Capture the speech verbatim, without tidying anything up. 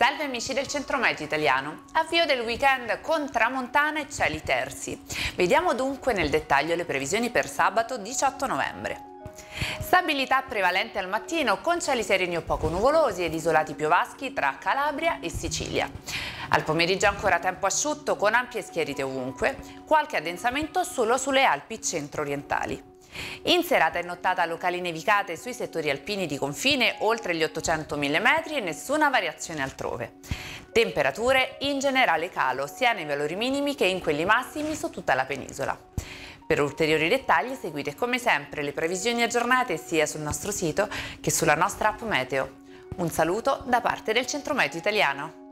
Salve amici del Centro Meteo Italiano, avvio del weekend con tramontana e cieli tersi. Vediamo dunque nel dettaglio le previsioni per sabato diciotto novembre. Stabilità prevalente al mattino con cieli sereni o poco nuvolosi ed isolati piovaschi tra Calabria e Sicilia. Al pomeriggio ancora tempo asciutto con ampie schiarite ovunque, qualche addensamento solo sulle Alpi centro-orientali. In serata e nottata locali nevicate sui settori alpini di confine oltre gli ottocentomila metri e nessuna variazione altrove. Temperature in generale calo sia nei valori minimi che in quelli massimi su tutta la penisola. Per ulteriori dettagli seguite come sempre le previsioni aggiornate sia sul nostro sito che sulla nostra app Meteo. Un saluto da parte del Centro Meteo Italiano.